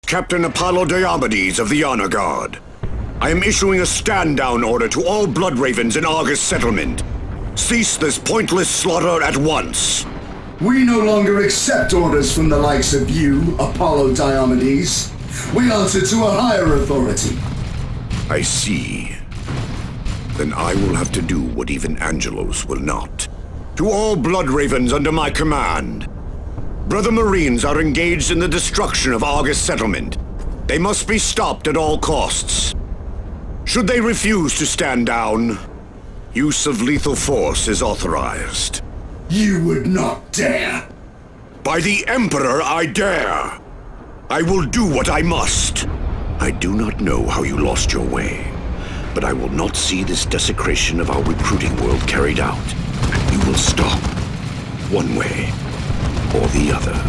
Captain Apollo Diomedes of the Honor Guard. I am issuing a stand-down order to all Blood Ravens in Argus settlement. Cease this pointless slaughter at once. We no longer accept orders from the likes of you, Apollo Diomedes. We answer to a higher authority. I see. Then I will have to do what even Angelos will not. To all Blood Ravens under my command. Brother Marines are engaged in the destruction of Argus settlement. They must be stopped at all costs. Should they refuse to stand down, use of lethal force is authorized. You would not dare. By the Emperor, I dare. I will do what I must. I do not know how you lost your way, but I will not see this desecration of our recruiting world carried out. You will stop, one way or the other.